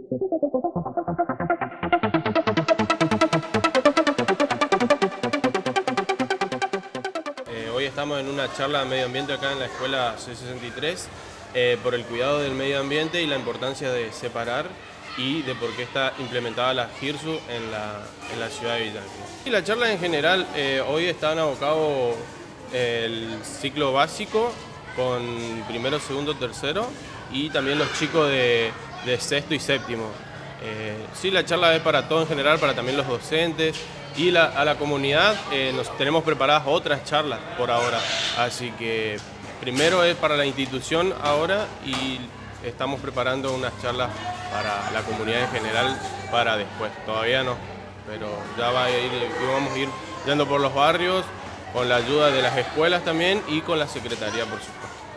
Hoy estamos en una charla de medio ambiente acá en la escuela C63 por el cuidado del medio ambiente y la importancia de separar y de por qué está implementada la GIRSU en la ciudad de Villalpino. Y la charla en general, hoy están abocados el ciclo básico con primero, segundo, tercero y también los chicos de sexto y séptimo. Sí, la charla es para todo en general, para también los docentes y a la comunidad nos tenemos preparadas otras charlas por ahora, así que primero es para la institución ahora y estamos preparando unas charlas para la comunidad en general para después, todavía no, pero ya vamos a ir yendo por los barrios con la ayuda de las escuelas también y con la secretaría, por supuesto.